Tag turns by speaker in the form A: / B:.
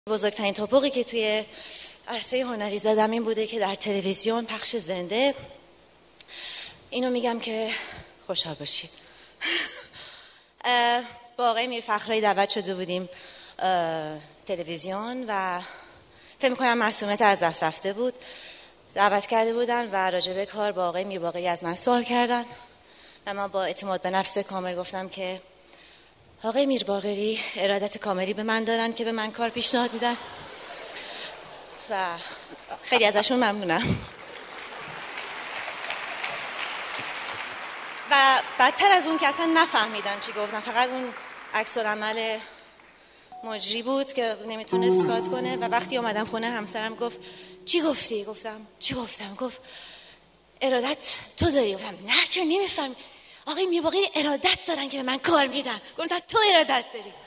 A: بزرگترین توپقی که توی عرصه هنری زدم این بوده که در تلویزیون پخش زنده اینو میگم که خوشحال باشی. با آقای میرفخرایی دعوت شده بودیم تلویزیون و فکر میکنم معصومت از دست رفته بود. دعوت کرده بودن و راجع به کار با آقای میرباقری از من سوال کردن و من با اعتماد به نفس کامل گفتم که آقای میرباقری ارادت کاملی به من دارن که به من کار پیشنهاد میدن و خیلی ازشون ممنونم. و بدتر از اون که اصلا نفهمیدم چی گفتم، فقط اون عکس العمل مجری بود که نمیتونست کات کنه و وقتی اومدم خونه همسرم گفت چی گفتی؟ گفتم چی گفتم؟ گفت ارادت تو داری. گفتم نه چرا نمیفهمی؟ آقای میرباقری ارادت دارن که به من کار میدن. گفتم تو ارادت داری.